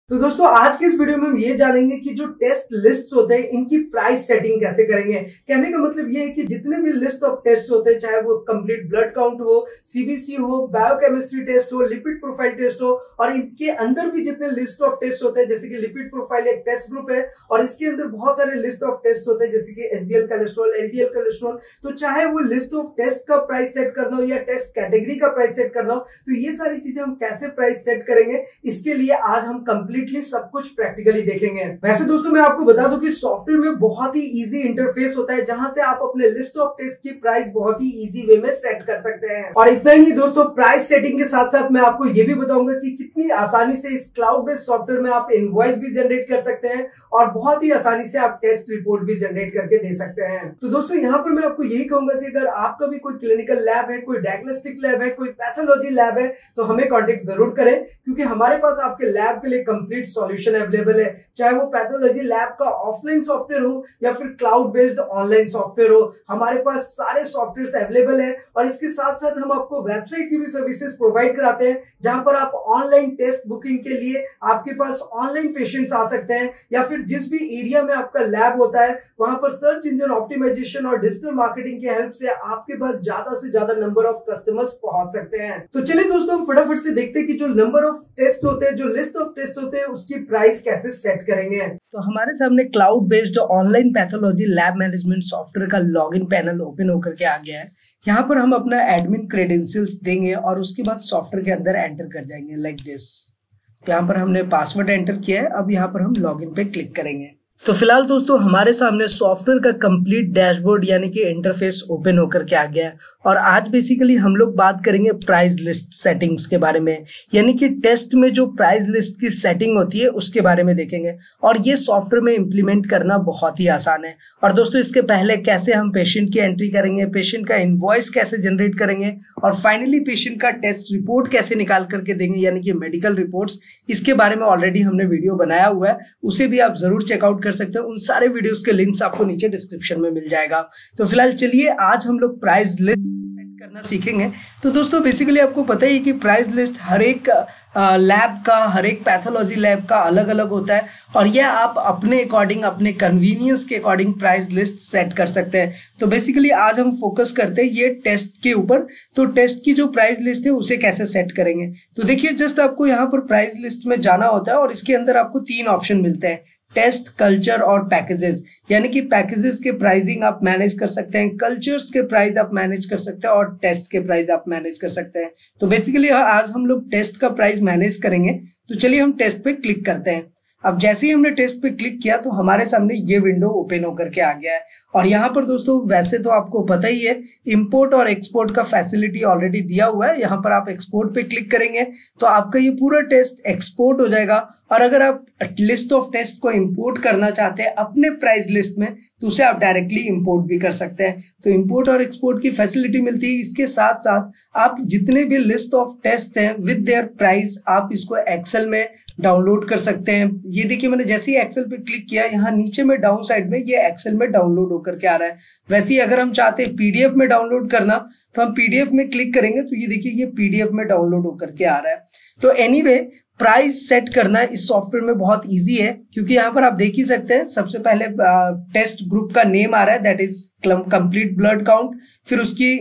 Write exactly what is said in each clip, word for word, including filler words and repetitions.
तो दोस्तों आज के इस वीडियो में हम ये जानेंगे कि जो टेस्ट लिस्ट होते हैं इनकी प्राइस सेटिंग कैसे करेंगे। कहने का मतलब ये है कि जितने भी लिस्ट ऑफ टेस्ट होते हैं, चाहे वो कंप्लीट ब्लड काउंट हो, सीबीसी हो, बायोकेमिस्ट्री टेस्ट हो, लिपिड प्रोफाइल टेस्ट हो, और इनके अंदर भी जितने लिस्ट ऑफ टेस्ट होते हैं, जैसे कि लिपिड प्रोफाइल एक टेस्ट ग्रुप है और इसके अंदर बहुत सारे लिस्ट ऑफ टेस्ट होते हैं, जैसे कि एचडीएल कोलेस्ट्रॉल, एलडीएल कोलेस्ट्रॉल। तो चाहे वो लिस्ट ऑफ टेस्ट का प्राइस सेट करना हो या टेस्ट कैटेगरी का प्राइस सेट करना हो, तो ये सारी चीजें हम कैसे प्राइस सेट करेंगे, इसके लिए आज हम कंप्लीटली सब कुछ प्रैक्टिकली देखेंगे। वैसे दोस्तों मैं आपको बता दूं कि सॉफ्टवेयर में बहुत ही इजी इंटरफेस होता है, जहां से आप अपने लिस्ट ऑफ टेस्ट की प्राइस बहुत ही इजी वे में सेट कर सकते हैं। और इतना ही दोस्तों, प्राइस सेटिंग के साथ साथ मैं आपको यह भी बताऊंगा कि कितनी आसानी से इस क्लाउड बेस्ड सॉफ्टवेयर में आप इनवॉइस भी जनरेट कर सकते हैं और बहुत ही आसानी से आप टेस्ट रिपोर्ट भी जनरेट करके दे सकते हैं। तो दोस्तों यहाँ पर मैं आपको यही कहूंगा कि अगर आपका भी कोई क्लिनिकल लैब है, कोई डायग्नोस्टिक लैब है, कोई पैथोलॉजी लैब है, तो हमें कॉन्टेक्ट जरूर करें, क्योंकि हमारे पास आपके लैब के लिए कंप्लीट सॉल्यूशन अवेलेबल है। चाहे वो पैथोलॉजी लैब का ऑफलाइन सॉफ्टवेयर हो या फिर क्लाउड बेस्ड ऑनलाइन सॉफ्टवेयर हो, हमारे पास सारे सॉफ्टवेयर अवेलेबल है। और इसके साथ साथ हम आपको वेबसाइट की भी सर्विसेज प्रोवाइड कराते हैं, जहां पर आप ऑनलाइन टेस्ट बुकिंग के लिए आपके पास ऑनलाइन पेशेंट्स आ सकते हैं, या फिर जिस भी एरिया में आपका लैब होता है वहां पर सर्च इंजन ऑप्टिमाइजेशन और डिजिटल मार्केटिंग की हेल्प से आपके पास ज्यादा से ज्यादा नंबर ऑफ कस्टमर्स पहुंच सकते हैं। तो चलिए दोस्तों, हम फटाफट से देखते हैं कि जो नंबर ऑफ टेस्ट होते हैं, जो लिस्ट ऑफ टेस्ट होते हैं, उसकी प्राइस कैसे सेट करेंगे। तो हमारे सामने cloud based online pathology lab management software का लॉगिन पैनल ओपन होकर के आ गया है। यहाँ पर हम अपना एडमिन क्रेडेंशियल्स देंगे और उसके बाद सॉफ्टवेयर के अंदर एंटर कर जाएंगे लाइक दिस। यहाँ पर हमने पासवर्ड एंटर किया है। अब यहाँ पर हम लॉगिन पे क्लिक करेंगे। तो फिलहाल दोस्तों हमारे सामने सॉफ्टवेयर का कंप्लीट डैशबोर्ड यानी कि इंटरफेस ओपन होकर के आ गया है। और आज बेसिकली हम लोग बात करेंगे प्राइस लिस्ट सेटिंग्स के बारे में, यानी कि टेस्ट में जो प्राइस लिस्ट की सेटिंग होती है उसके बारे में देखेंगे। और ये सॉफ्टवेयर में इम्प्लीमेंट करना बहुत ही आसान है। और दोस्तों इसके पहले कैसे हम पेशेंट की एंट्री करेंगे, पेशेंट का इनवॉइस कैसे जनरेट करेंगे और फाइनली पेशेंट का टेस्ट रिपोर्ट कैसे निकाल करके देंगे, यानी कि मेडिकल रिपोर्ट्स, इसके बारे में ऑलरेडी हमने वीडियो बनाया हुआ है, उसे भी आप जरूर चेकआउट कर सकते हैं। उन सारे वीडियोस के लिंक्स आपको नीचे डिस्क्रिप्शन में मिल जाएगा। तो फिलहाल चलिए आज हम लोग प्राइस लिस्ट सेट करना सीखेंगे। तो दोस्तों बेसिकली आपको पता ही है कि प्राइस लिस्ट हर एक लैब का, हर एक पैथोलॉजी लैब का अलग अलग होता है और यह आप अपने अकॉर्डिंग, अपने कन्वीनियंस के अकॉर्डिंग प्राइस लिस्ट सेट कर सकते हैं। तो बेसिकली आज हम फोकस करते हैं ये टेस्ट के ऊपर। तो टेस्ट की जो प्राइस लिस्ट है उसे कैसे सेट करेंगे। तो देखिए, जस्ट आपको यहाँ पर प्राइस लिस्ट में जाना होता है और इसके अंदर आपको तीन ऑप्शन मिलते हैं, टेस्ट, कल्चर और पैकेजेस। यानी कि पैकेजेस के प्राइसिंग आप मैनेज कर सकते हैं, कल्चर्स के प्राइस आप मैनेज कर सकते हैं और टेस्ट के प्राइस आप मैनेज कर सकते हैं। तो बेसिकली आज हम लोग टेस्ट का प्राइस मैनेज करेंगे। तो चलिए हम टेस्ट पे क्लिक करते हैं। अब जैसे ही हमने टेस्ट पे क्लिक किया तो हमारे सामने ये विंडो ओपन होकर के आ गया है। और यहाँ पर दोस्तों वैसे तो आपको पता ही है, इंपोर्ट और एक्सपोर्ट का फैसिलिटी ऑलरेडी दिया हुआ है। यहाँ पर आप एक्सपोर्ट पे क्लिक करेंगे तो आपका ये पूरा टेस्ट एक्सपोर्ट हो जाएगा। और अगर आप लिस्ट ऑफ टेस्ट को इंपोर्ट करना चाहते हैं अपने प्राइस लिस्ट में, तो उसे आप डायरेक्टली इंपोर्ट भी कर सकते हैं। तो इंपोर्ट और एक्सपोर्ट की फैसिलिटी मिलती है। इसके साथ साथ आप जितने भी लिस्ट ऑफ टेस्ट हैं विद देयर प्राइस, आप इसको एक्सेल में डाउनलोड कर सकते हैं। ये देखिए, मैंने जैसे ही एक्सेल पे क्लिक किया, यहाँ नीचे में डाउन साइड में ये एक्सेल में डाउनलोड होकर के आ रहा है। वैसे ही अगर हम चाहते हैं पीडीएफ में डाउनलोड करना, तो हम पीडीएफ में क्लिक करेंगे तो ये देखिए ये पीडीएफ में डाउनलोड होकर के आ रहा है। तो एनीवे प्राइस सेट करना इस सॉफ्टवेयर में बहुत इजी है, क्योंकि यहाँ पर आप देख ही सकते हैं सबसे पहले टेस्ट ग्रुप का नेम आ रहा है, that is complete blood count. फिर उसकी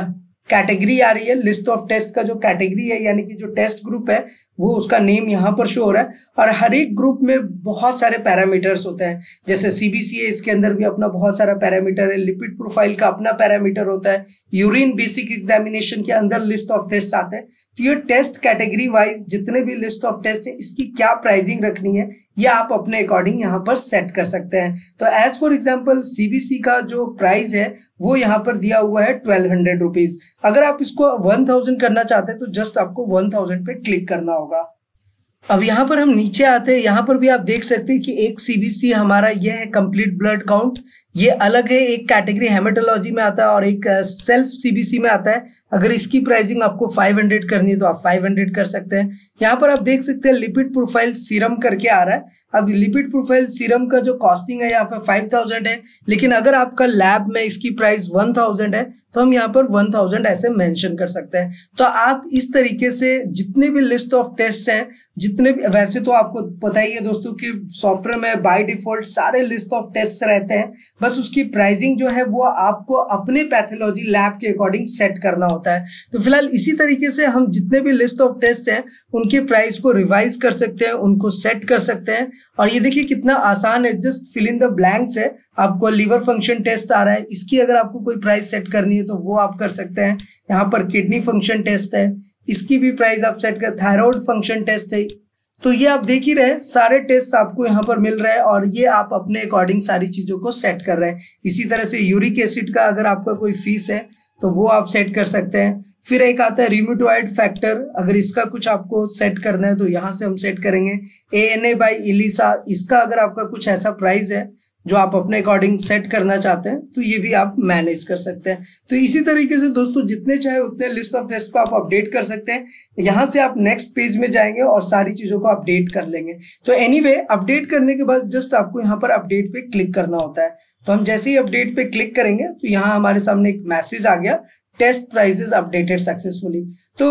कैटेगरी आ रही है, लिस्ट ऑफ टेस्ट का जो कैटेगरी है यानी कि जो टेस्ट ग्रुप है वो उसका नेम यहाँ पर शो हो रहा है। और हर एक ग्रुप में बहुत सारे पैरामीटर्स होते हैं, जैसे सीबीसी है, इसके अंदर भी अपना बहुत सारा पैरामीटर है, लिपिड प्रोफाइल का अपना पैरामीटर होता है, यूरिन बेसिक एग्जामिनेशन के अंदर लिस्ट ऑफ टेस्ट आते हैं। तो ये टेस्ट कैटेगरी वाइज जितने भी लिस्ट ऑफ टेस्ट है, इसकी क्या प्राइसिंग रखनी है ये आप अपने अकॉर्डिंग यहाँ पर सेट कर सकते हैं। तो एज फॉर एग्जाम्पल सीबीसी का जो प्राइस है वो यहाँ पर दिया हुआ है ट्वेल्व हंड्रेड रुपीज। अगर आप इसको वन थाउजेंड करना चाहते हैं तो जस्ट आपको वन थाउजेंड पे क्लिक करना होगा। अब यहाँ पर हम नीचे आते हैं, यहाँ पर भी आप देख सकते हैं कि एक सीबीसी हमारा यह है कंप्लीट ब्लड काउंट, ये अलग है, एक कैटेगरी हेमेटोलॉजी में आता है और एक सेल्फ सीबीसी में आता है। अगर इसकी प्राइसिंग आपको पाँच सौ करनी है तो आप पाँच सौ कर सकते हैं। यहाँ पर आप देख सकते हैं लिपिड प्रोफाइल सीरम करके आ रहा है। अब लिपिड प्रोफाइल सीरम का जो कॉस्टिंग है यहाँ पर पाँच हज़ार है, लेकिन अगर आपका लैब में इसकी प्राइस एक हज़ार है तो हम यहाँ पर एक हज़ार ऐसे मेंशन कर सकते हैं। तो आप इस तरीके से जितने भी लिस्ट ऑफ टेस्ट हैं, जितने भी, वैसे तो आपको पता ही है दोस्तों कि सॉफ्टवेयर में बाय डिफॉल्ट सारे लिस्ट ऑफ टेस्ट रहते हैं, बस उसकी प्राइसिंग जो है वो आपको अपने पैथोलॉजी लैब के अकॉर्डिंग सेट करना होता है। तो फिलहाल इसी तरीके से हम जितने भी लिस्ट ऑफ टेस्ट हैं उनके प्राइस को रिवाइज कर सकते हैं, उनको सेट कर सकते हैं। और ये देखिए कितना आसान है, just fill in the blanks है। आपको लीवर फंक्शन टेस्ट आ रहा है, इसकी अगर आपको कोई प्राइस सेट करनी है तो वो आप कर सकते हैं। यहाँ पर किडनी फंक्शन टेस्ट है, इसकी भी प्राइस आप सेट कर, थायराइड फंक्शन टेस्ट है। तो ये आप देख ही रहे, सारे टेस्ट आपको यहाँ पर मिल रहा है और ये आप अपने अकॉर्डिंग सारी चीजों को सेट कर रहे हैं। इसी तरह से यूरिक एसिड का अगर आपका कोई फीस है तो वो आप सेट कर सकते हैं। फिर एक आता है रिम्यूटॉइड फैक्टर, अगर इसका कुछ आपको सेट करना है तो यहाँ से हम सेट करेंगे। A N A by Elisa, इसका अगर आपका कुछ ऐसा प्राइस है जो आप अपने अकॉर्डिंग सेट करना चाहते हैं तो ये भी आप मैनेज कर सकते हैं। तो इसी तरीके से दोस्तों जितने चाहे उतने लिस्ट ऑफ टेस्ट को आप अपडेट कर सकते हैं। यहाँ से आप नेक्स्ट पेज में जाएंगे और सारी चीजों को अपडेट कर लेंगे। तो एनीवे अपडेट करने के बाद जस्ट आपको यहाँ पर अपडेट पे क्लिक करना होता है। तो हम जैसे ही अपडेट पे क्लिक करेंगे तो यहाँ हमारे सामने एक मैसेज आ गया, टेस्ट प्राइसेस अपडेटेड सक्सेसफुली। तो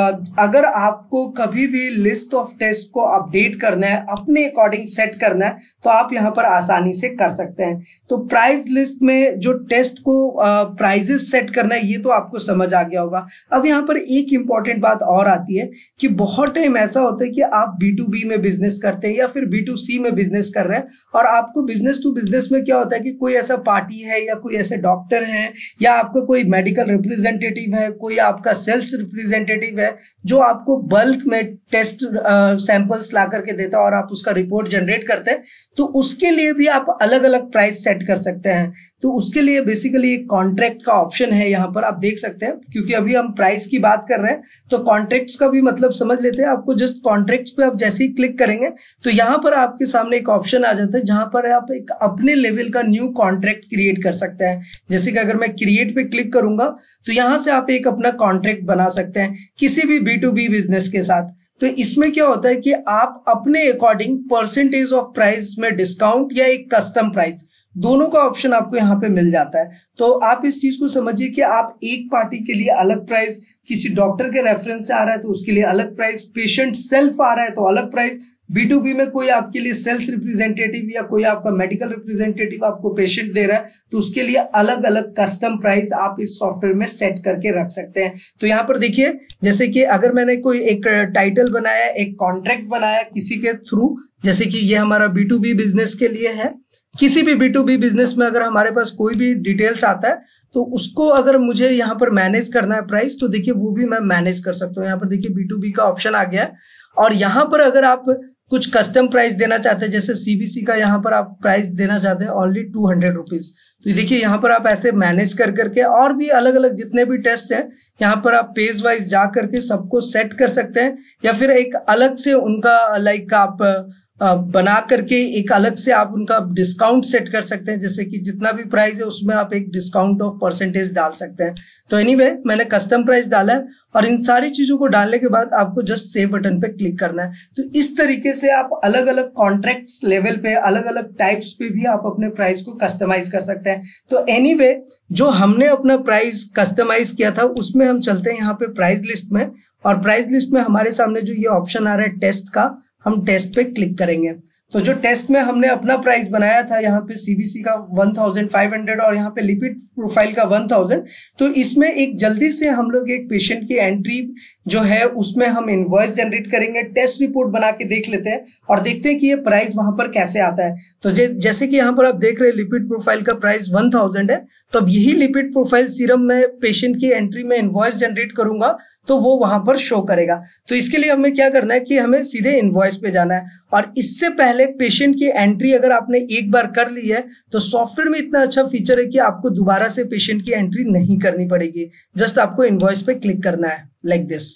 अगर आपको कभी भी लिस्ट ऑफ टेस्ट को अपडेट करना है, अपने अकॉर्डिंग सेट करना है, तो आप यहाँ पर आसानी से कर सकते हैं। तो प्राइस लिस्ट में जो टेस्ट को प्राइजेस सेट करना है ये तो आपको समझ आ गया होगा। अब यहाँ पर एक इंपॉर्टेंट बात और आती है कि बहुत टाइम ऐसा होता है कि आप बी टू बी में बिजनेस करते हैं या फिर बी टू सी में बिजनेस कर रहे हैं, और आपको बिजनेस टू बिजनेस में क्या होता है कि कोई ऐसा पार्टी है या कोई ऐसे डॉक्टर है या आपका कोई मेडिकल रिप्रेजेंटेटिव है, कोई आपका सेल्स रिप्रेजेंटेटिव है जो आपको बल्क में टेस्ट सैंपल्स ला करके देता है और आप उसका रिपोर्ट जनरेट करते हैं, तो उसके लिए भी आप अलग अलग प्राइस सेट कर सकते हैं। तो उसके लिए बेसिकली एक कॉन्ट्रैक्ट का ऑप्शन है, यहाँ पर आप देख सकते हैं। क्योंकि अभी हम प्राइस की बात कर रहे हैं तो कॉन्ट्रैक्ट्स का भी मतलब समझ लेते हैं। आपको जस्ट कॉन्ट्रैक्ट्स पे आप जैसे ही क्लिक करेंगे तो यहाँ पर आपके सामने एक ऑप्शन आ जाता है जहां पर आप एक अपने लेवल का न्यू कॉन्ट्रैक्ट क्रिएट कर सकते हैं। जैसे कि अगर मैं क्रिएट पे क्लिक करूंगा तो यहाँ से आप एक अपना कॉन्ट्रैक्ट बना सकते हैं किसी भी बी टू बी बिजनेस के साथ। तो इसमें क्या होता है कि आप अपने अकॉर्डिंग परसेंटेज ऑफ प्राइस में डिस्काउंट या एक कस्टम प्राइस दोनों का ऑप्शन आपको यहाँ पे मिल जाता है। तो आप इस चीज को समझिए कि आप एक पार्टी के लिए अलग प्राइस, किसी डॉक्टर के रेफरेंस से आ रहा है तो उसके लिए अलग प्राइस, पेशेंट सेल्फ आ रहा है तो अलग प्राइस, बी टू बी में कोई आपके लिए सेल्स रिप्रेजेंटेटिव या कोई आपका मेडिकल रिप्रेजेंटेटिव आपको पेशेंट दे रहा है तो उसके लिए अलग अलग कस्टम प्राइस आप इस सॉफ्टवेयर में सेट करके रख सकते हैं। तो यहाँ पर देखिए, जैसे कि अगर मैंने कोई एक टाइटल बनाया, एक कॉन्ट्रैक्ट बनाया किसी के थ्रू, जैसे कि ये हमारा बी टू बी बिजनेस के लिए है। किसी भी बी टू बी बिजनेस में अगर हमारे पास कोई भी डिटेल्स आता है तो उसको अगर मुझे यहाँ पर मैनेज करना है प्राइस, तो देखिए वो भी मैं मैनेज कर सकता हूँ। यहाँ पर देखिए बी टू बी का ऑप्शन आ गया है और यहाँ पर अगर आप कुछ कस्टम प्राइस देना चाहते हैं, जैसे सीबीसी का यहाँ पर आप प्राइस देना चाहते हैं ओनली टू हंड्रेड रुपीज, तो देखिए यहाँ पर आप ऐसे मैनेज कर करके और भी अलग अलग जितने भी टेस्ट हैं यहाँ पर आप पेज वाइज जा करके सबको सेट कर सकते हैं, या फिर एक अलग से उनका लाइक आप बना करके एक अलग से आप उनका डिस्काउंट सेट कर सकते हैं। जैसे कि जितना भी प्राइस है उसमें आप एक डिस्काउंट ऑफ परसेंटेज डाल सकते हैं। तो एनीवे मैंने कस्टम प्राइस डाला है और इन सारी चीजों को डालने के बाद आपको जस्ट सेव बटन पे क्लिक करना है। तो इस तरीके से आप अलग अलग कॉन्ट्रैक्ट्स लेवल पे, अलग अलग टाइप्स पे भी आप अपने प्राइस को कस्टमाइज कर सकते हैं। तो एनीवे जो हमने अपना प्राइस कस्टमाइज किया था उसमें हम चलते हैं यहाँ पे प्राइस लिस्ट में, और प्राइस लिस्ट में हमारे सामने जो ये ऑप्शन आ रहा है टेस्ट का, हम टेस्ट पे क्लिक करेंगे। तो जो टेस्ट में हमने अपना प्राइस बनाया था यहाँ पे सीबीसी का वन थाउजेंड फाइव हंड्रेड और यहाँ पे लिपिड प्रोफाइल का वन थाउजेंड, तो इसमें एक जल्दी से हम लोग एक पेशेंट की एंट्री जो है उसमें हम इनवॉइस जनरेट करेंगे, टेस्ट रिपोर्ट बना के देख लेते हैं और देखते हैं कि ये प्राइस वहां पर कैसे आता है। तो जैसे कि यहाँ पर आप देख रहे हैं लिपिड प्रोफाइल का प्राइस वन थाउजेंड है, तो अब यही लिपिड प्रोफाइल सीरम में पेशेंट की एंट्री में इनवॉइस जनरेट करूंगा तो वो वहां पर शो करेगा। तो इसके लिए हमें क्या करना है कि हमें सीधे इनवॉइस पे जाना है, और इससे पहले पेशेंट की एंट्री अगर आपने एक बार कर ली है तो सॉफ्टवेयर में इतना अच्छा फीचर है कि आपको दोबारा से पेशेंट की एंट्री नहीं करनी पड़ेगी। जस्ट आपको इनवॉइस पे क्लिक करना है लाइक दिस।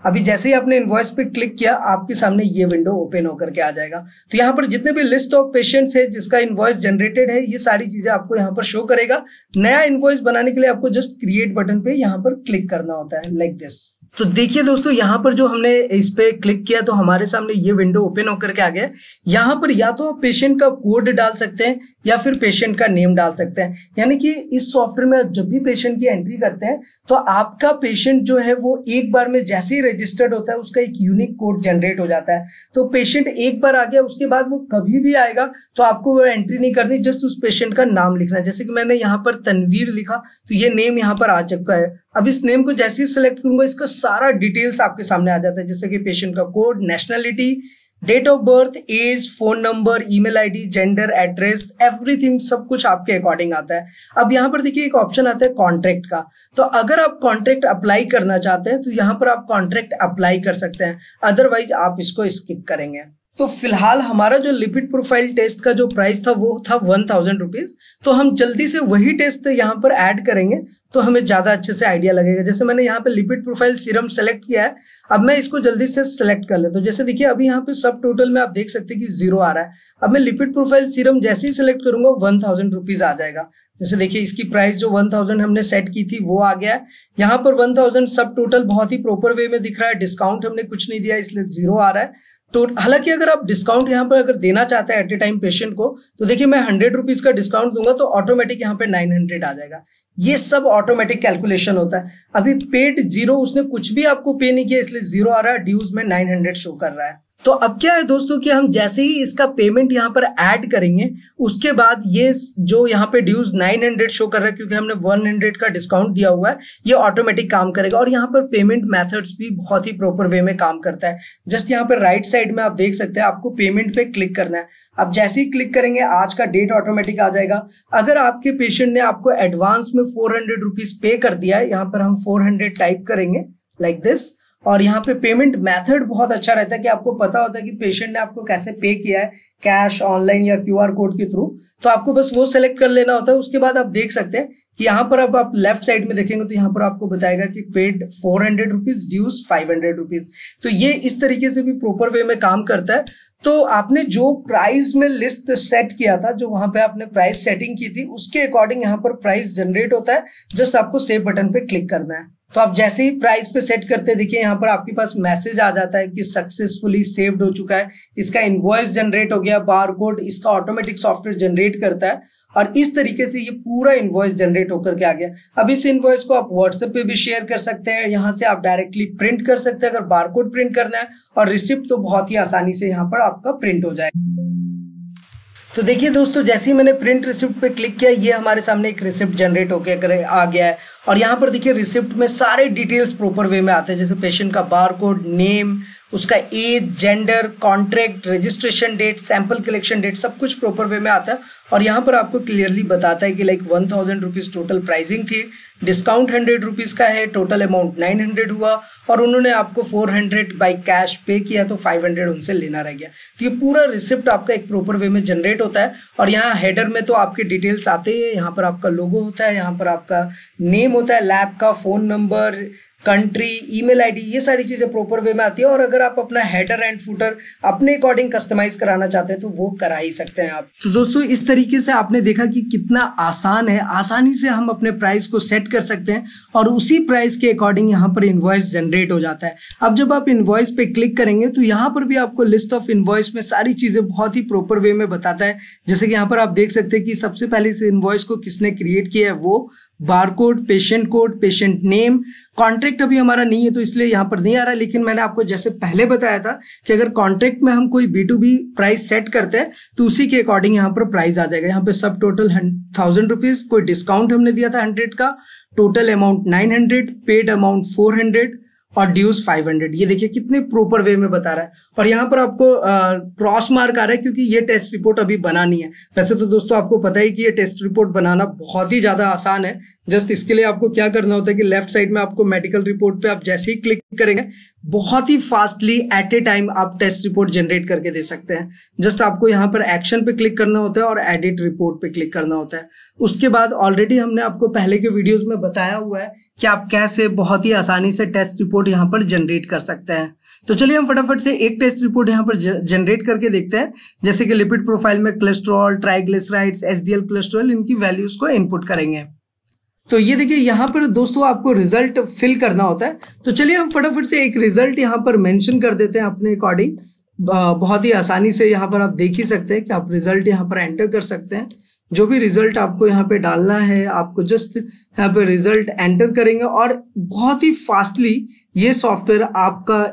अभी जैसे ही आपने इनवॉइस पे क्लिक किया आपके सामने ये विंडो ओपन होकर के आ जाएगा। तो यहाँ पर जितने भी लिस्ट ऑफ पेशेंट्स है जिसका इनवॉइस जनरेटेड है ये सारी चीजें आपको यहाँ पर शो करेगा। नया इनवॉइस बनाने के लिए आपको जस्ट क्रिएट बटन पे यहाँ पर क्लिक करना होता है लाइक दिस। तो देखिए दोस्तों यहाँ पर जो हमने इस पे क्लिक किया तो हमारे सामने ये विंडो ओपन होकर के आ गया। यहाँ पर या तो आप पेशेंट का कोड डाल सकते हैं या फिर पेशेंट का नेम डाल सकते हैं। यानी कि इस सॉफ्टवेयर में आप जब भी पेशेंट की एंट्री करते हैं तो आपका पेशेंट जो है वो एक बार में जैसे ही रजिस्टर्ड होता है उसका एक यूनिक कोड जनरेट हो जाता है। तो पेशेंट एक बार आ गया उसके बाद वो कभी भी आएगा तो आपको वो एंट्री नहीं करनी, जस्ट उस पेशेंट का नाम लिखना है। जैसे कि मैंने यहाँ पर तनवीर लिखा तो ये नेम यहाँ पर आ चुका है। अब इस नेम को जैसे ही सिलेक्ट करूंगा इसका सारा डिटेल्स आपके सामने आ जाता है, जैसे कि पेशेंट का code, nationality, date of birth, age, phone number, email ID, gender, address, everything सब कुछ आपके अकॉर्डिंग आता है। अब यहाँ पर देखिए एक ऑप्शन आता है कॉन्ट्रैक्ट का। तो अगर आप कॉन्ट्रैक्ट अप्लाई करना चाहते हैं तो यहाँ पर आप कॉन्ट्रैक्ट अप्लाई कर सकते हैं, अदरवाइज आप इसको स्किप करेंगे। तो फिलहाल हमारा जो लिपिड प्रोफाइल टेस्ट का जो प्राइस था वो था वन थाउजेंड रुपीज। तो हम जल्दी से वही टेस्ट यहाँ पर ऐड करेंगे तो हमें ज्यादा अच्छे से आइडिया लगेगा। जैसे मैंने यहाँ पे लिपिड प्रोफाइल सीरम सेलेक्ट किया है, अब मैं इसको जल्दी से सेलेक्ट कर लेता हूँ। जैसे देखिए अभी यहाँ पे सब टोटल में आप देख सकते हैं कि जीरो आ रहा है। अब मैं लिपिड प्रोफाइल सीरम जैसे ही सिलेक्ट करूंगा वन थाउजेंड रुपीज आ जाएगा। जैसे देखिए इसकी प्राइस जो वन थाउजेंड हमने सेट की थी वो आ गया है। यहाँ पर वन थाउजेंड सब टोटल बहुत ही प्रॉपर वे में दिख रहा है। डिस्काउंट हमने कुछ नहीं दिया इसलिए जीरो आ रहा है। तो हालांकि अगर आप डिस्काउंट यहाँ पर अगर देना चाहते हैं एट ए टाइम पेशेंट को तो देखिए मैं हंड्रेड रुपीज का डिस्काउंट दूंगा तो ऑटोमेटिक यहाँ पे नाइन हंड्रेड आ जाएगा। ये सब ऑटोमेटिक कैलकुलेशन होता है। अभी पेड जीरो, उसने कुछ भी आपको पे नहीं किया इसलिए जीरो आ रहा है, ड्यूज में नाइन हंड्रेड शो कर रहा है। तो अब क्या है दोस्तों कि हम जैसे ही इसका पेमेंट यहाँ पर ऐड करेंगे उसके बाद ये जो यहाँ पे ड्यूज नाइन हंड्रेड शो कर रहा है क्योंकि हमने वन हंड्रेड का डिस्काउंट दिया हुआ है, ये ऑटोमेटिक काम करेगा। और यहाँ पर पेमेंट मेथड्स भी बहुत ही प्रॉपर वे में काम करता है। जस्ट यहाँ पर राइट साइड में आप देख सकते हैं आपको पेमेंट पे क्लिक करना है। अब जैसे ही क्लिक करेंगे आज का डेट ऑटोमेटिक आ जाएगा। अगर आपके पेशेंट ने आपको एडवांस में फोर हंड्रेड रुपीज पे कर दिया है, यहाँ पर हम फोर हंड्रेड टाइप करेंगे लाइक दिस। और यहाँ पे पेमेंट मेथड बहुत अच्छा रहता है कि आपको पता होता है कि पेशेंट ने आपको कैसे पे किया है, कैश, ऑनलाइन या क्यूआर कोड के थ्रू। तो आपको बस वो सेलेक्ट कर लेना होता है। उसके बाद आप देख सकते हैं कि यहाँ पर अब आप लेफ्ट साइड में देखेंगे तो यहाँ पर आपको बताएगा कि paid four hundred rupees, dues five hundred rupees. तो ये इस तरीके से भी प्रॉपर वे में काम करता है। तो आपने जो प्राइस में लिस्ट सेट किया था, जो वहां पे आपने प्राइस सेटिंग की थी, उसके अकॉर्डिंग यहाँ पर प्राइस जनरेट होता है। जस्ट आपको सेव बटन पे क्लिक करना है। तो आप जैसे ही प्राइस पे सेट करते हैं देखिए यहाँ पर आपके पास मैसेज आ जाता है कि सक्सेसफुली सेव्ड हो चुका है, इसका इनवॉइस जनरेट हो गया, बारकोड इसका ऑटोमेटिक सॉफ्टवेयर जनरेट करता है और इस तरीके से ये पूरा इनवॉइस जनरेट होकर के आ गया। अब इस इनवॉइस को आप व्हाट्सएप पे भी शेयर कर सकते हैं, यहाँ से आप डायरेक्टली प्रिंट कर सकते हैं अगर बारकोड प्रिंट करना है, और रिसिप्ट तो बहुत ही आसानी से यहाँ पर आपका प्रिंट हो जाएगा। तो देखिए दोस्तों जैसे ही मैंने प्रिंट रिसिप्ट पे क्लिक किया ये हमारे सामने एक रिसिप्ट जनरेट होकर आ गया है। और यहाँ पर देखिए रिसिप्ट में सारे डिटेल्स प्रॉपर वे में आते हैं, जैसे पेशेंट का बारकोड, नेम, उसका age, gender, contract, registration date, sample collection date, सब कुछ प्रॉपर वे में आता है। और यहाँ पर आपको क्लियरली बताता है कि like one thousand rupees total pricing थी, डिस्काउंट हंड्रेड रुपीज का है, टोटल अमाउंट नाइन हंड्रेड हुआ और उन्होंने आपको फोर हंड्रेड बाई कैश पे किया तो फाइव हंड्रेड उनसे लेना रह गया। तो ये पूरा रिसिप्ट आपका एक प्रॉपर वे में जनरेट होता है। और यहाँ हेडर में तो आपके डिटेल्स आते हैं, यहाँ पर आपका लोगो होता है, यहाँ पर आपका नेम होता है, लैब का phone number, country, email ID, ये सारी चीजें प्रॉपर वे में आती है। और अगर आप अपना हेडर एंड फुटर अपने अकॉर्डिंग कस्टमाइज कराना चाहते हैं तो वो करा ही सकते हैं आप। तो दोस्तों इस तरीके से आपने देखा कि कितना आसान है, आसानी से हम अपने प्राइस को सेट कर सकते हैं और उसी प्राइस के अकॉर्डिंग यहाँ पर इनवॉइस जनरेट हो जाता है। अब जब आप इनवॉइस पे क्लिक करेंगे तो यहाँ पर भी आपको लिस्ट ऑफ इनवॉइस में सारी चीजें बहुत ही प्रॉपर वे में बताता है। जैसे कि यहाँ पर आप देख सकते हैं कि सबसे पहले इस इनवॉइस को किसने क्रिएट किया है, वो barcode, patient code, patient name, contract अभी हमारा नहीं है तो इसलिए यहाँ पर नहीं आ रहा। लेकिन मैंने आपको जैसे पहले बताया था कि अगर कॉन्ट्रैक्ट में हम कोई B to B price set करते हैं तो उसी के अकॉर्डिंग यहाँ पर प्राइस आ जाएगा। यहाँ पे सब टोटल थाउजेंड रुपीज, कोई डिस्काउंट हमने दिया था हंड्रेड का, total amount nine hundred, paid amount four hundred और ड्यूज फाइव हंड्रेड। ये देखिए कितने प्रॉपर वे में बता रहा है। और यहाँ पर आपको क्रॉस मार्क आ रहा है क्योंकि ये टेस्ट रिपोर्ट अभी बनानी है। वैसे तो दोस्तों आपको पता ही कि ये टेस्ट रिपोर्ट बनाना बहुत ही ज्यादा आसान है। जस्ट इसके लिए आपको क्या करना होता है कि लेफ्ट साइड में आपको मेडिकल रिपोर्ट पे आप जैसे ही क्लिक करेंगे बहुत ही फास्टली एट ए टाइम आप टेस्ट रिपोर्ट जनरेट करके दे सकते हैं। जस्ट आपको यहाँ पर एक्शन पे क्लिक करना होता है और एडिट रिपोर्ट पे क्लिक करना होता है। उसके बाद ऑलरेडी हमने आपको पहले के वीडियोस में बताया हुआ है कि आप कैसे बहुत ही आसानी से टेस्ट रिपोर्ट रिपोर्ट यहाँ पर जनरेट कर सकते हैं। तो चलिए हम फटाफट से एक टेस्ट रिपोर्ट यहाँ पर जनरेट करके देखते हैं। जैसे कि लिपिड प्रोफाइल में कोलेस्ट्रॉल, ट्राइग्लिसराइड्स, एचडीएल कोलेस्ट्रॉल, इनकी वैल्यूज को इनपुट करेंगे। तो ये देखिए यहाँ पर दोस्तों आपको रिजल्ट फिल करना होता है। तो चलिए हम फटाफट से एक रिजल्ट यहाँ पर मेंशन कर देते हैं अपने अकॉर्डिंग। बहुत ही आसानी से यहाँ पर आप देख ही सकते हैं कि आप रिजल्ट यहाँ पर एंटर कर सकते हैं। जो भी रिजल्ट आपको यहाँ पे डालना है, आपको जस्ट यहाँ पे रिजल्ट एंटर करेंगे और बहुत ही फास्टली ये सॉफ्टवेयर आपका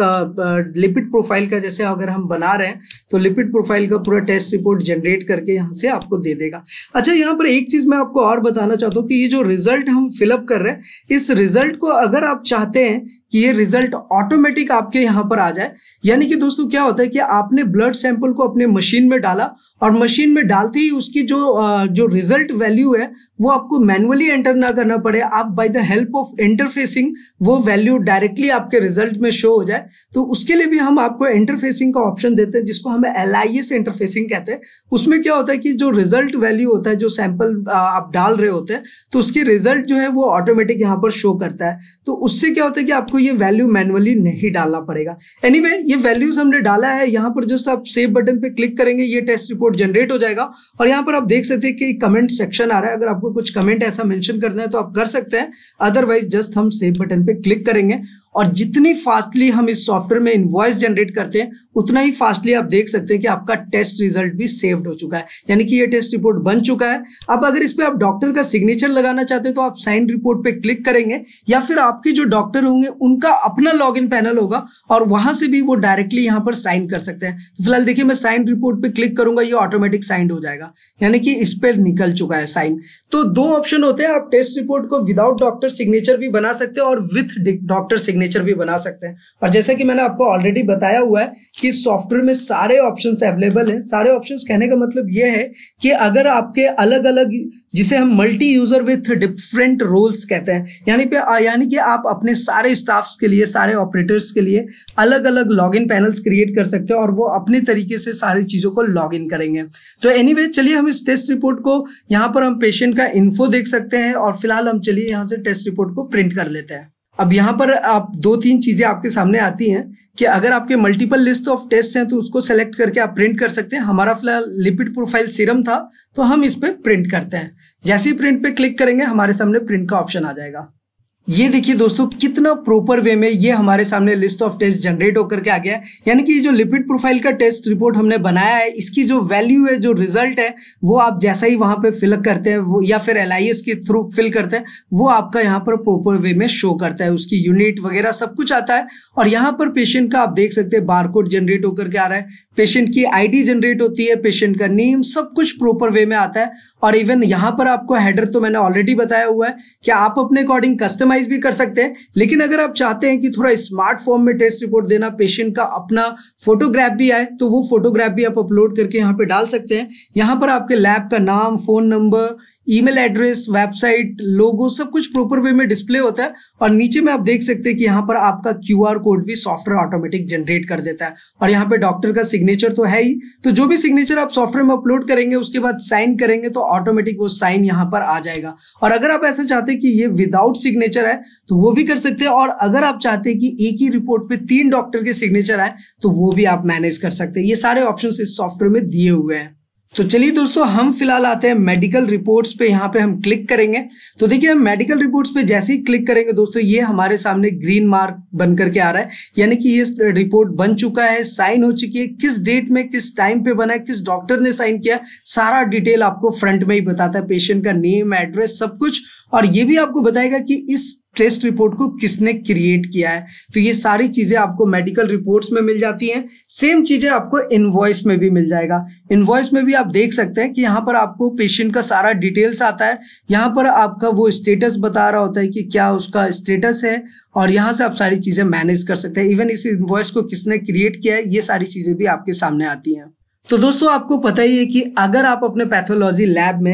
एक लिपिड प्रोफाइल का, जैसे अगर हम बना रहे हैं तो लिपिड प्रोफाइल का पूरा टेस्ट रिपोर्ट जनरेट करके यहाँ से आपको दे देगा। अच्छा, यहाँ पर एक चीज मैं आपको और बताना चाहता हूँ कि ये जो रिजल्ट हम फिलअप कर रहे हैं, इस रिजल्ट को अगर आप चाहते हैं कि ये रिजल्ट ऑटोमेटिक आपके यहाँ पर आ जाए, यानी कि दोस्तों क्या होता है कि आपने ब्लड सैंपल को अपने मशीन में डाला और मशीन में डालते ही उसकी जो जो रिजल्ट वैल्यू है वो आपको मैनुअली एंटर ना करना पड़े, आप by the help of interfacing वो वैल्यू डायरेक्टली आपके रिजल्ट में शो हो जाए। तो उसके लिए भी हम आपको इंटरफेसिंग का ऑप्शन देते हैं, जिसको हम एल आई एस इंटरफेसिंग कहते हैं। उसमें क्या होता है कि जो रिजल्ट वैल्यू होता है, जो सैंपल आप डाल रहे होते हैं, तो उसकी रिजल्ट जो है वो ऑटोमेटिक यहाँ पर शो करता है। तो उससे क्या होता है कि आपको ये वैल्यू मैनुअली नहीं डालना पड़ेगा। एनीवे anyway, ये वैल्यूज हमने डाला है। यहाँ पर जस्ट आप सेव बटन पे क्लिक करेंगे, ये टेस्ट रिपोर्ट जनरेट हो जाएगा। और यहाँ पर आप देख सकते हैं कि कमेंट सेक्शन आ रहा है। अगर आपको कुछ कमेंट ऐसा मेंशन करना है तो आप कर सकते हैं, अदरवाइज जस्ट हम सेव बटन पे क्लिक करेंगे। और जितनी फास्टली हम इस सॉफ्टवेयर में इनवॉइस जनरेट करते हैं, उतना ही फास्टली आप देख सकते हैं कि आपका टेस्ट रिजल्ट भी सेव्ड हो चुका है, यानी कि ये टेस्ट रिपोर्ट बन चुका है। अब अगर इस पे आप डॉक्टर का सिग्नेचर लगाना चाहते हैं तो आप साइन रिपोर्ट पे क्लिक करेंगे, या फिर आपके जो डॉक्टर होंगे उनका अपना लॉगिन पैनल होगा और वहां से भी वो डायरेक्टली यहाँ पर साइन कर सकते हैं। तो फिलहाल देखिए, मैं साइन रिपोर्ट पे क्लिक करूंगा, ये ऑटोमेटिक साइन हो जाएगा, यानी कि इस पे निकल चुका है साइन। तो दो ऑप्शन होते हैं, आप टेस्ट रिपोर्ट को विदाउट डॉक्टर सिग्नेचर भी बना सकते हैं और विथ डॉक्टर सिग्नेचर भी बना सकते हैं। और जैसा कि मैंने आपको ऑलरेडी बताया हुआ है कि सॉफ्टवेयर में सारे ऑप्शंस अवेलेबल हैं। सारे ऑप्शंस कहने का मतलब ये है कि अगर आपके अलग अलग, जिसे हम multi user with different roles कहते हैं, यानी पे यानी कि आप अपने सारे स्टाफ्स के लिए, सारे ऑपरेटर्स के लिए अलग अलग लॉगिन पैनल्स क्रिएट कर सकते हैं और वो अपने तरीके से सारी चीजों को लॉगिन करेंगे। तो एनीवे चलिए हम इस टेस्ट रिपोर्ट को, यहाँ पर हम पेशेंट का इन्फो देख सकते हैं और फिलहाल हम चलिए यहाँ से टेस्ट रिपोर्ट को प्रिंट कर लेते हैं। अब यहाँ पर आप दो तीन चीजें आपके सामने आती हैं कि अगर आपके मल्टीपल लिस्ट ऑफ टेस्ट हैं तो उसको सेलेक्ट करके आप प्रिंट कर सकते हैं। हमारा फिलहाल लिपिड प्रोफाइल सीरम था, तो हम इस पे प्रिंट करते हैं। जैसे ही प्रिंट पे क्लिक करेंगे, हमारे सामने प्रिंट का ऑप्शन आ जाएगा। ये देखिए दोस्तों, कितना प्रॉपर वे में ये हमारे सामने लिस्ट ऑफ टेस्ट जनरेट होकर के आ गया है। यानी कि जो लिपिड प्रोफाइल का टेस्ट रिपोर्ट हमने बनाया है, इसकी जो वैल्यू है, जो रिजल्ट है, वो आप जैसा ही वहां पे फिल करते हैं वो, या फिर एल आई एस के थ्रू फिल करते हैं, वो आपका यहाँ पर प्रॉपर वे में शो करता है। उसकी यूनिट वगैरह सब कुछ आता है। और यहाँ पर पेशेंट का आप देख सकते हैं बारकोड जनरेट होकर के आ रहा है, पेशेंट की आईडी जनरेट होती है, पेशेंट का नेम, सब कुछ प्रॉपर वे में आता है। और इवन यहाँ पर आपको हेडर तो मैंने ऑलरेडी बताया हुआ है कि आप अपने अकॉर्डिंग कस्टमाइज भी कर सकते हैं। लेकिन अगर आप चाहते हैं कि थोड़ा स्मार्ट फॉर्म में टेस्ट रिपोर्ट देना, पेशेंट का अपना फोटोग्राफ भी आए, तो वो फोटोग्राफ भी आप अपलोड करके यहाँ पे डाल सकते हैं। यहाँ पर आपके लैब का नाम, phone number, email address, website, logo, सब कुछ प्रॉपर वे में डिस्प्ले होता है। और नीचे में आप देख सकते हैं कि यहाँ पर आपका क्यूआर कोड भी सॉफ्टवेयर ऑटोमेटिक जनरेट कर देता है। और यहाँ पे डॉक्टर का सिग्नेचर तो है ही, तो जो भी सिग्नेचर आप सॉफ्टवेयर में अपलोड करेंगे, उसके बाद साइन करेंगे तो ऑटोमेटिक वो साइन यहाँ पर आ जाएगा। और अगर आप ऐसा चाहते हैं कि ये विदाउट सिग्नेचर है तो वो भी कर सकते हैं। और अगर आप चाहते हैं कि एक ही रिपोर्ट पे तीन डॉक्टर के सिग्नेचर आए तो वो भी आप मैनेज कर सकते हैं। ये सारे ऑप्शन इस सॉफ्टवेयर में दिए हुए हैं। तो चलिए दोस्तों, हम फिलहाल आते हैं मेडिकल रिपोर्ट्स पे। यहाँ पे हम क्लिक करेंगे तो देखिए, हम मेडिकल रिपोर्ट्स पे जैसे ही क्लिक करेंगे दोस्तों, ये हमारे सामने ग्रीन मार्क बन करके आ रहा है, यानी कि ये रिपोर्ट बन चुका है, साइन हो चुकी है। किस डेट में, किस टाइम पे बना है, किस डॉक्टर ने साइन किया, सारा डिटेल आपको फ्रंट में ही बताता है, पेशेंट का नेम, एड्रेस, सब कुछ। और ये भी आपको बताएगा कि इस टेस्ट रिपोर्ट को किसने क्रिएट किया है। तो ये सारी चीजें आपको मेडिकल रिपोर्ट्स में मिल जाती हैं। सेम चीजें आपको इनवॉइस में भी मिल जाएगा। इनवॉइस में भी आप देख सकते हैं कि यहाँ पर आपको पेशेंट का सारा डिटेल्स आता है। यहाँ पर आपका वो स्टेटस बता रहा होता है कि क्या उसका स्टेटस है, और यहाँ से आप सारी चीजें मैनेज कर सकते हैं। इवन इस इनवॉइस को किसने क्रिएट किया है, ये सारी चीजें भी आपके सामने आती हैं। तो दोस्तों, आपको पता ही है कि अगर आप अपने पैथोलॉजी लैब में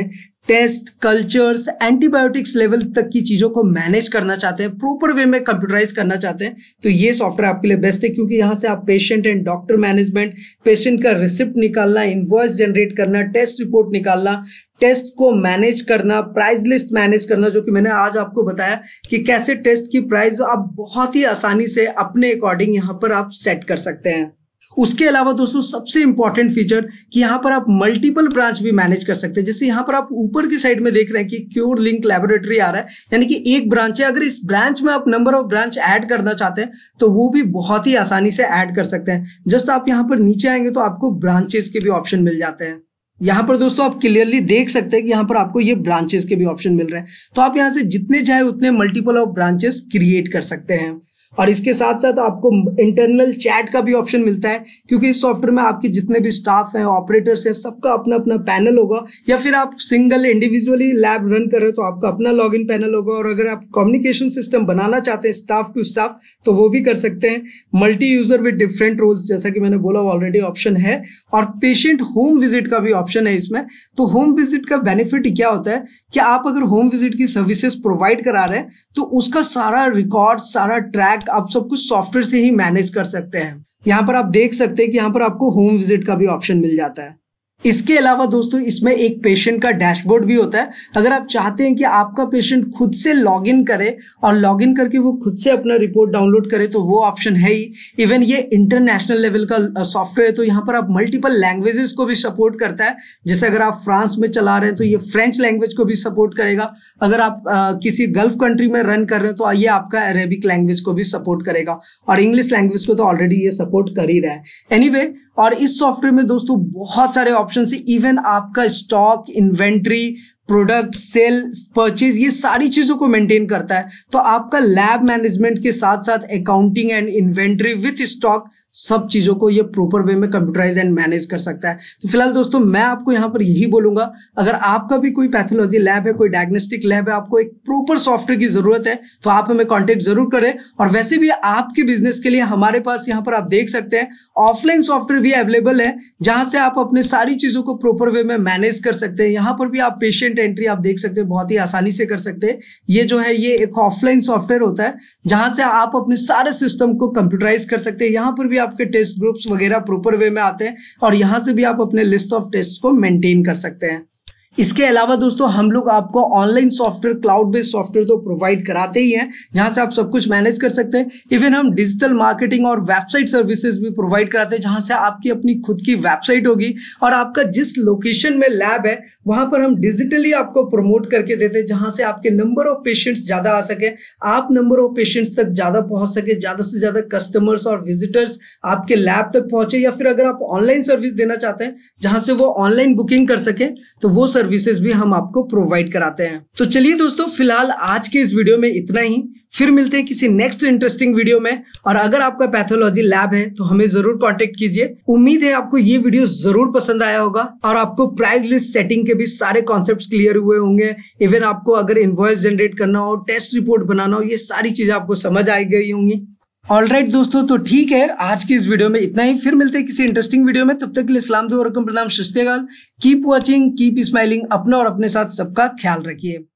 टेस्ट, कल्चर्स, एंटीबायोटिक्स लेवल तक की चीज़ों को मैनेज करना चाहते हैं, प्रॉपर वे में कंप्यूटराइज करना चाहते हैं, तो ये सॉफ्टवेयर आपके लिए बेस्ट है, क्योंकि यहाँ से आप patient and doctor management, patient का रिसिप्ट निकालना, इनवॉइस जनरेट करना, टेस्ट रिपोर्ट निकालना, टेस्ट को मैनेज करना, प्राइस लिस्ट मैनेज करना, जो कि मैंने आज आपको बताया कि कैसे टेस्ट की प्राइस आप बहुत ही आसानी से अपने अकॉर्डिंग यहाँ पर आप सेट कर सकते हैं। उसके अलावा दोस्तों सबसे इंपॉर्टेंट फीचर कि यहाँ पर आप मल्टीपल ब्रांच भी मैनेज कर सकते हैं। जैसे यहाँ पर आप ऊपर की साइड में देख रहे हैं कि क्योर लिंक लैबोरेटरी आ रहा है, यानी कि एक ब्रांच है। अगर इस ब्रांच में आप नंबर ऑफ ब्रांच ऐड करना चाहते हैं तो वो भी बहुत ही आसानी से ऐड कर सकते हैं। जस्ट आप यहाँ पर नीचे आएंगे तो आपको ब्रांचेस के भी ऑप्शन मिल जाते हैं। यहाँ पर दोस्तों आप क्लियरली देख सकते हैं कि यहाँ पर आपको ये ब्रांचेस के भी ऑप्शन मिल रहे हैं, तो आप यहाँ से जितने चाहे उतने मल्टीपल ऑफ ब्रांचेस क्रिएट कर सकते हैं। और इसके साथ साथ आपको इंटरनल चैट का भी ऑप्शन मिलता है, क्योंकि इस सॉफ्टवेयर में आपके जितने भी स्टाफ हैं, ऑपरेटर्स हैं, सबका अपना अपना पैनल होगा, या फिर आप सिंगल इंडिविजुअली लैब रन कर रहे हो तो आपका अपना लॉगिन पैनल होगा। और अगर आप कम्युनिकेशन सिस्टम बनाना चाहते हैं स्टाफ टू स्टाफ तो वो भी कर सकते हैं। Multi user with different roles, जैसा कि मैंने बोला ऑलरेडी ऑप्शन है। और पेशेंट होम विजिट का भी ऑप्शन है इसमें। तो होम विजिट का बेनिफिट क्या होता है कि आप अगर होम विजिट की सर्विसेज प्रोवाइड करा रहे हैं तो उसका सारा रिकॉर्ड, सारा ट्रैक आप सब कुछ सॉफ्टवेयर से ही मैनेज कर सकते हैं। यहाँ पर आप देख सकते हैं कि यहाँ पर आपको होम विजिट का भी ऑप्शन मिल जाता है। इसके अलावा दोस्तों इसमें एक पेशेंट का डैशबोर्ड भी होता है। अगर आप चाहते हैं कि आपका पेशेंट खुद से लॉगिन करे और लॉगिन करके वो खुद से अपना रिपोर्ट डाउनलोड करे तो वो ऑप्शन है ही। इवन ये इंटरनेशनल लेवल का सॉफ्टवेयर है, तो यहाँ पर आप मल्टीपल लैंग्वेजेस को भी सपोर्ट करता है। जैसे अगर आप फ्रांस में चला रहे हैं तो ये फ्रेंच लैंग्वेज को भी सपोर्ट करेगा। अगर आप आ, किसी गल्फ कंट्री में रन कर रहे हैं तो ये आपका अरेबिक लैंग्वेज को भी सपोर्ट करेगा, और इंग्लिश लैंग्वेज को तो ऑलरेडी ये सपोर्ट कर ही रहा है। एनीवे, और इस सॉफ्टवेयर में दोस्तों बहुत सारे ऑप्शन है। इवन आपका stock, inventory, product, sale, purchase, ये सारी चीजों को मेंटेन करता है। तो आपका लैब मैनेजमेंट के साथ साथ accounting and inventory with stock, सब चीजों को ये प्रॉपर वे में कंप्यूटराइज एंड मैनेज कर सकता है। तो फिलहाल दोस्तों मैं आपको यहाँ पर यही बोलूंगा, अगर आपका भी कोई पैथोलॉजी लैब है, कोई डायग्नोस्टिक लैब है, आपको एक प्रॉपर सॉफ्टवेयर की जरूरत है तो आप हमें कांटेक्ट जरूर करें। और वैसे भी आपके बिजनेस के लिए हमारे पास यहाँ पर आप देख सकते हैं ऑफलाइन सॉफ्टवेयर भी अवेलेबल है, जहां से आप अपने सारी चीजों को प्रॉपर वे में मैनेज कर सकते हैं। यहाँ पर भी आप पेशेंट एंट्री आप देख सकते हैं, बहुत ही आसानी से कर सकते हैं। ये जो है ये एक ऑफलाइन सॉफ्टवेयर होता है जहां से आप अपने सारे सिस्टम को कंप्यूटराइज कर सकते हैं। यहाँ पर भी आपके टेस्ट ग्रुप्स वगैरह प्रॉपर वे में आते हैं, और यहां से भी आप अपने लिस्ट ऑफ टेस्ट को मेंटेन कर सकते हैं। इसके अलावा दोस्तों हम लोग आपको online software, cloud based software तो प्रोवाइड कराते ही हैं, जहां से आप सब कुछ मैनेज कर सकते हैं। इवन हम डिजिटल मार्केटिंग और वेबसाइट सर्विसेज भी प्रोवाइड कराते हैं, जहां से आपकी अपनी खुद की वेबसाइट होगी और आपका जिस लोकेशन में लैब है वहां पर हम डिजिटली आपको प्रमोट करके देते हैं, जहां से आपके नंबर ऑफ पेशेंट्स ज्यादा आ सके, आप नंबर ऑफ पेशेंट्स तक ज्यादा पहुंच सके, ज्यादा से ज्यादा कस्टमर्स और विजिटर्स आपके लैब तक पहुंचे। या फिर अगर आप ऑनलाइन सर्विस देना चाहते हैं जहां से वो ऑनलाइन बुकिंग कर सके तो वो सर्विसेज भी हम आपको प्रोवाइड कराते हैं। तो चलिए दोस्तों फिलहाल आज के इस वीडियो में इतना ही, फिर मिलते हैं किसी नेक्स्ट इंटरेस्टिंग वीडियो में। और अगर आपका पैथोलॉजी लैब है तो हमें जरूर कांटेक्ट कीजिए। उम्मीद है आपको ये वीडियो जरूर पसंद आया होगा और आपको प्राइस लिस्ट सेटिंग के भी सारे कॉन्सेप्ट्स क्लियर हुए होंगे। इवन आपको अगर इनवॉइस जनरेट करना हो, टेस्ट रिपोर्ट बनाना हो, ये सारी चीजें आपको समझ आ गई होंगी। ऑलराइट दोस्तों, तो ठीक है, आज की इस वीडियो में इतना ही। फिर मिलते हैं किसी इंटरेस्टिंग वीडियो में। तब तक के लिए सलाम दुआ और प्रणाम, सत श्री अकाल। Keep watching, keep smiling. अपना और अपने साथ सबका ख्याल रखिए।